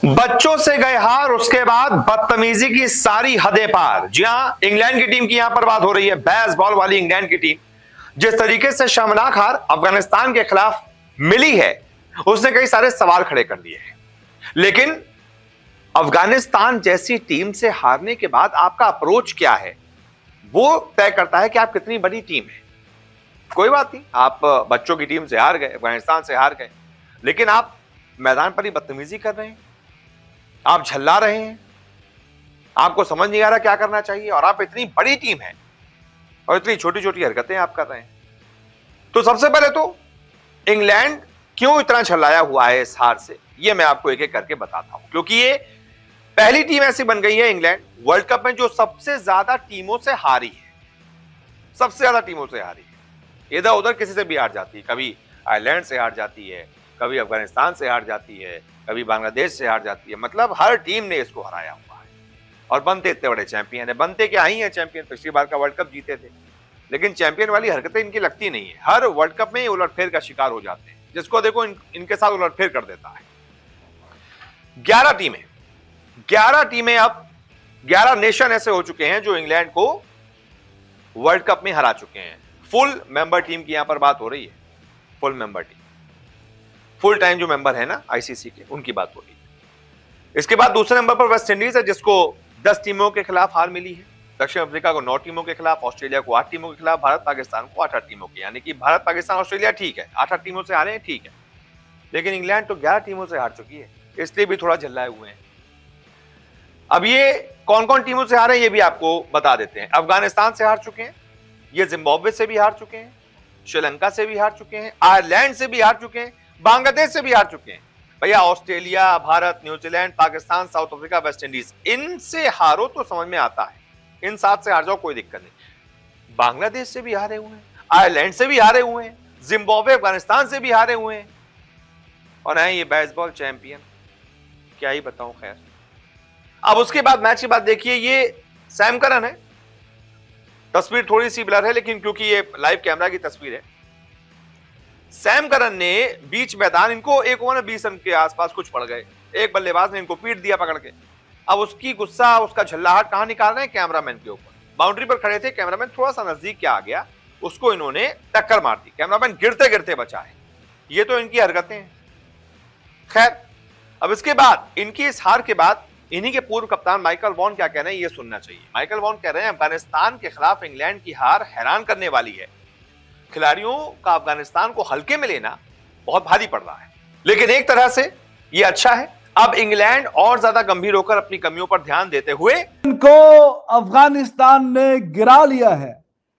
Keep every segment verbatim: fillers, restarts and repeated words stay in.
बच्चों से गए हार, उसके बाद बदतमीजी की सारी हदें पार। जी हां, इंग्लैंड की टीम की यहां पर बात हो रही है, बेसबॉल वाली इंग्लैंड की टीम। जिस तरीके से शर्मनाक हार अफगानिस्तान के खिलाफ मिली है, उसने कई सारे सवाल खड़े कर दिए हैं। लेकिन अफगानिस्तान जैसी टीम से हारने के बाद आपका अप्रोच क्या है, वो तय करता है कि आप कितनी बड़ी टीम है। कोई बात नहीं, आप बच्चों की टीम से हार गए, अफगानिस्तान से हार गए, लेकिन आप मैदान पर ही बदतमीजी कर रहे हैं, आप झल्ला रहे हैं, आपको समझ नहीं आ रहा क्या करना चाहिए, और आप इतनी बड़ी टीम है और इतनी छोटी छोटी हरकतें आप कर रहे हैं। तो सबसे पहले तो इंग्लैंड क्यों इतना झल्लाया हुआ है इस हार से, यह मैं आपको एक एक करके बताता हूं। क्योंकि ये पहली टीम ऐसी बन गई है इंग्लैंड वर्ल्ड कप में जो सबसे ज्यादा टीमों से हारी है, सबसे ज्यादा टीमों से हारी है। इधर उधर किसी से भी हार जाती है, कभी आयरलैंड से हार जाती है, कभी अफगानिस्तान से हार जाती है, कभी बांग्लादेश से हार जाती है। मतलब हर टीम ने इसको हराया हुआ है और बनते इतने बड़े चैंपियन है। बनते क्या ही है चैंपियन, पिछली बार का वर्ल्ड कप जीते थे, लेकिन चैंपियन वाली हरकतें इनकी लगती नहीं है। हर वर्ल्ड कप में उलटफेर का शिकार हो जाते हैं, जिसको देखो इन, इनके साथ उलटफेर कर देता है। ग्यारह टीमें ग्यारह टीमें अब ग्यारह नेशन ऐसे हो चुके हैं जो इंग्लैंड को वर्ल्ड कप में हरा चुके हैं। फुल मेंबर टीम की यहां पर बात हो रही है, full member team, full time जो मेंबर है ना आईसीसी के, उनकी बात हो रही है। इसके बाद दूसरे नंबर पर वेस्ट इंडीज है, जिसको दस टीमों के खिलाफ हार मिली है। दक्षिण अफ्रीका को नौ टीमों के खिलाफ, ऑस्ट्रेलिया को आठ टीमों के खिलाफ, भारत पाकिस्तान को आठ आठ टीमों के, यानी कि भारत पाकिस्तान ऑस्ट्रेलिया ठीक है, आठ आठ टीमों से हारे हैं, ठीक है। लेकिन इंग्लैंड तो ग्यारह टीमों से हार चुकी है, इसलिए भी थोड़ा झल्लाए हुए हैं। अब ये कौन कौन टीमों से हारे ये भी आपको बता देते हैं। अफगानिस्तान से हार चुके हैं, ये जिम्बाब्वे से भी हार चुके हैं, श्रीलंका से भी हार चुके हैं, आयरलैंड से भी हार चुके हैं, बांग्लादेश से भी हार चुके हैं। भैया Australia, Bharat, New Zealand, Pakistan, South Africa, West Indies, इनसे हारो तो समझ में आता है, इन सात से हार जाओ कोई दिक्कत नहीं। बांग्लादेश से भी हारे हुए हैं, आयरलैंड से भी हारे हुए हैं, जिम्बाब्वे, अफगानिस्तान से भी हारे हुए हैं, और हैं ये बेसबॉल चैंपियन, क्या ही बताऊं। खैर, अब उसके बाद मैच की बात देखिए, ये सैम करन है, तस्वीर थोड़ी सी ब्लर है, लेकिन क्योंकि ये लाइव कैमरा की तस्वीर है। सैम करन ने बीच मैदान, इनको एक ओवर में बीस रन के आसपास कुछ पड़ गए, एक बल्लेबाज ने इनको पीट दिया पकड़ के। अब उसकी गुस्सा, उसका झल्लाहट कहां निकाल रहे हैं, कैमरामैन के ऊपर। बाउंड्री पर खड़े थे, कैमरामैन थोड़ा सा नजदीक क्या आ गया, उसको इन्होंने टक्कर मार दी, कैमरामैन गिरते गिरते बचा है। ये तो इनकी हरकतें हैं। खैर, अब इसके बाद, इनकी इस हार के बाद, इन्हीं के पूर्व कप्तान माइकल वॉन क्या कह रहे हैं ये सुनना चाहिए। माइकल वॉन कह रहे हैं अफगानिस्तान के खिलाफ इंग्लैंड की हार हैरान करने वाली है। खिलाड़ियों का अफगानिस्तान को हल्के में लेना बहुत भारी पड़ रहा है, लेकिन एक तरह से ये अच्छा है। अब इंग्लैंड और ज्यादा गंभीर होकर अपनी कमियों पर ध्यान देते हुए, इनको अफगानिस्तान ने गिरा लिया है,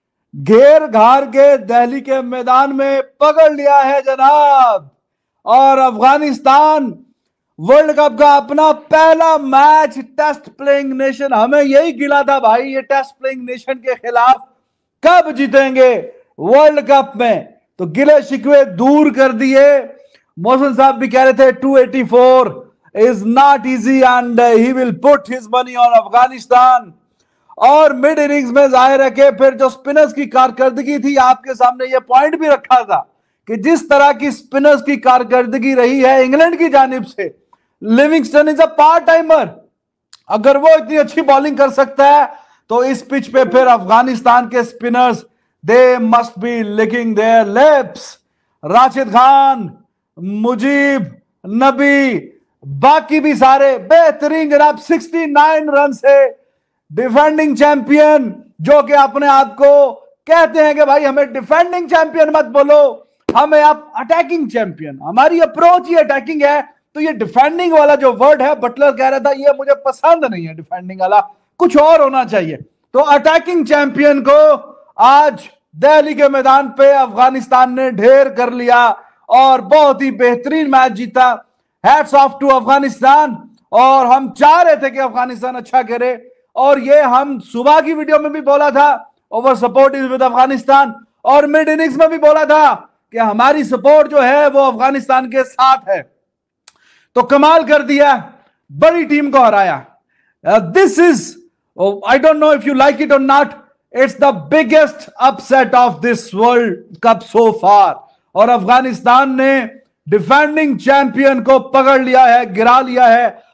घेर घार के दिल्ली के मैदान में पकड़ लिया है जनाब। और अफगानिस्तान वर्ल्ड कप का अपना पहला मैच टेस्ट प्लेइंग नेशन, हमें यही गिला था भाई, ये टेस्ट प्लेइंग नेशन के खिलाफ कब जीतेंगे वर्ल्ड कप में। तो गिले शिकवे दूर कर दिए। मौसम साहब भी कह रहे थे two eighty four is not easy and he will put his money on Afghanistan. और मिड इनिंग्स में जाहिर है कि फिर जो स्पिनर्स की कारकर्दगी थी, आपके सामने ये पॉइंट भी रखा था कि जिस तरह की स्पिनर्स की कारकर्दगी रही है इंग्लैंड की जानिब से, Livingstone is a part timer. अगर वो इतनी अच्छी बॉलिंग कर सकता है तो इस पिच पे फिर अफगानिस्तान के spinners they must be licking their lips. Rashid Khan, Mujeeb, Nabi, बाकी भी सारे बेहतरीन जनाब। सिक्सटी नाइन रन से डिफेंडिंग चैंपियन, जो कि अपने आप को कहते हैं कि भाई हमें डिफेंडिंग चैंपियन मत बोलो, हमें आप अटैकिंग चैंपियन, हमारी अप्रोच ही अटैकिंग है। तो ये डिफेंडिंग वाला जो वर्ड है, बटलर कह रहा था ये मुझे पसंद नहीं है, डिफेंडिंग वाला कुछ और होना चाहिए। तो अटैकिंग चैंपियन को आज दिल्ली के मैदान पे अफगानिस्तान ने ढेर कर लिया और बहुत ही बेहतरीन मैच जीता। Hats off to Afghanistan. और हम चाह रहे थे कि अफगानिस्तान अच्छा करे, और ये हम सुबह की वीडियो में भी बोला था, over support is with Afghanistan, और मिड इनिंग्स में भी बोला था कि हमारी सपोर्ट जो है वो अफगानिस्तान के साथ है। तो कमाल कर दिया, बड़ी टीम को हराया। This is, I don't know if you like it और not, it's the biggest upset of this world cup so far. और अफगानिस्तान ने डिफेंडिंग चैंपियन को पकड़ लिया है, गिरा लिया है,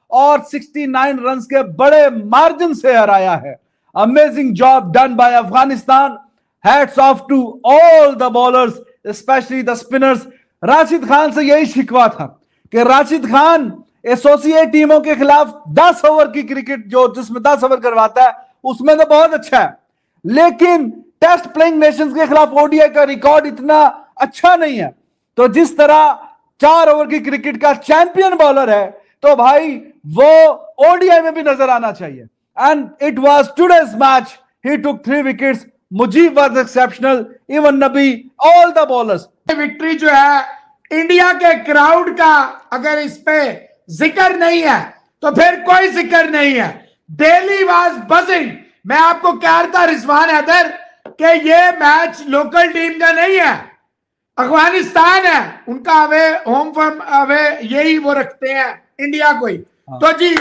और उनहत्तर रन के बड़े मार्जिन से हराया है। Amazing job done by Afghanistan. Hats off to all the bowlers, specially the spinners. Rashid Khan से यही शिकवा था कि राशिद खान एसोसिएट टीमों के खिलाफ दस ओवर की क्रिकेट जो जिसमें दस ओवर करवाता है उसमें तो बहुत अच्छा है, लेकिन टेस्ट प्लेइंग नेशंस के खिलाफ ओडीआई का रिकॉर्ड इतना अच्छा नहीं है। तो जिस तरह चार ओवर की क्रिकेट का चैंपियन बॉलर है तो भाई वो ओडीआई में भी नजर आना चाहिए। And it was today's match, he took three wickets, Mujeeb was exceptional, even Nabi, all the bowlers. Victory जो है इंडिया के क्राउड का अगर इस पे जिक्र नहीं है तो फिर कोई जिक्र नहीं है। Delhi was buzzing. मैं आपको कह रहा था रिजवान हैदर कि ये मैच लोकल टीम का नहीं है, अफगानिस्तान है, उनका अवे होम फॉर्म अवे यही वो रखते हैं इंडिया को ही। तो जी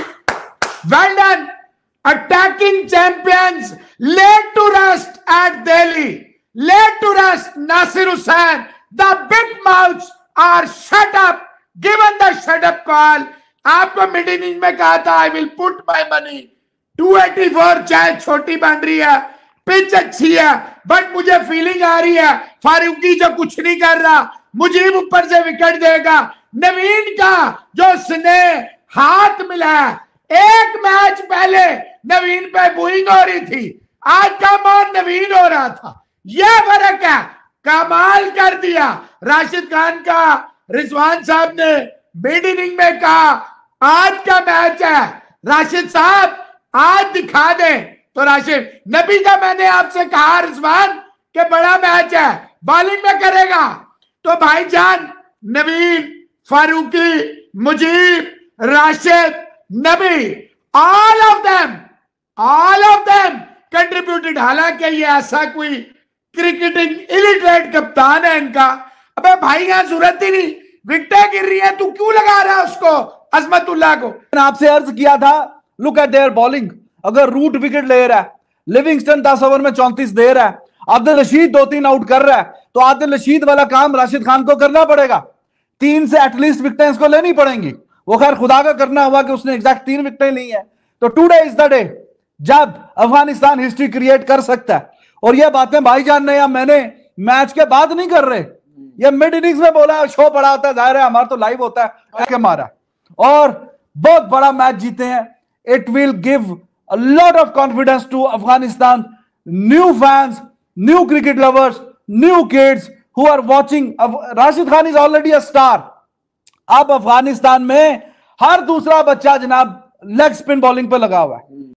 well done, attacking champions let to rest at Delhi, let to rest Nasser Hussain, the big mouths are shut up, given the shut up call. आपको मिड इनिंग में कहा था I will put my money दो सौ चौरासी, चाहे छोटी बन रही है, पिच अच्छी है, बट मुझे फीलिंग आ रही है फारूकी जो कुछ नहीं कर रहा, मुजीब ऊपर से विकेट देगा। नवीन का जो स्नेह हाथ मिला है, एक मैच पहले नवीन पे बूइंग हो रही थी, आज का मान नवीन हो रहा था, यह फर्क है। कमाल कर दिया राशिद खान का। रिजवान साहब ने मिड इनिंग में कहा आज का मैच है, राशिद साहब आज दिखा दें। तो राशिद नबी का मैंने आपसे कहा रिजवान कि बड़ा मैच है, बॉलिंग में करेगा। तो भाईजान नवीन, Farooqui, Mujeeb, Rashid, Nabi, all of them all of them contributed. हालांकि ये ऐसा कोई क्रिकेटिंग इलिटरेट कप्तान है इनका। अबे भाई यहां जरूरत ही नहीं, विकेटें गिर रही है, तू क्यों लगा रहा है उसको अजमतुल्लाह को। आपसे अर्ज किया था, लुक एट देयर बॉलिंग। अगर रूट विकेट ले रहा है, लिविंगस्टन दस ओवर में चौंतीस दे रहा है, आदिल रशीद दो तीन आउट कर रहा है, तो आदिल रशीद वाला काम राशिद खान को करना पड़ेगा। तीन से एटलीस्ट विकेटें इसको लेनी पड़ेंगी। वो खैर खुदा का करना हुआ कि उसने एग्जैक्ट तीन विकेटें ली हैं। तो टुडे इज द डे जब अफगानिस्तान हिस्ट्री क्रिएट कर सकता है। और ये बातें भाईजान ने या मैंने मैच के बाद नहीं कर रहे, ये मिड इनिंग्स में बोला है, शो पड़ा होता है, जाहिर है हमारा तो लाइव होता है के मारा, और बहुत बड़ा मैच जीते हैं। It will give a lot of confidence to Afghanistan, new fans, new cricket lovers, new kids who are watching. Rashid Khan is already a star. अब अफगानिस्तान में हर दूसरा बच्चा जनाब लेग स्पिन बॉलिंग पे लगा हुआ है।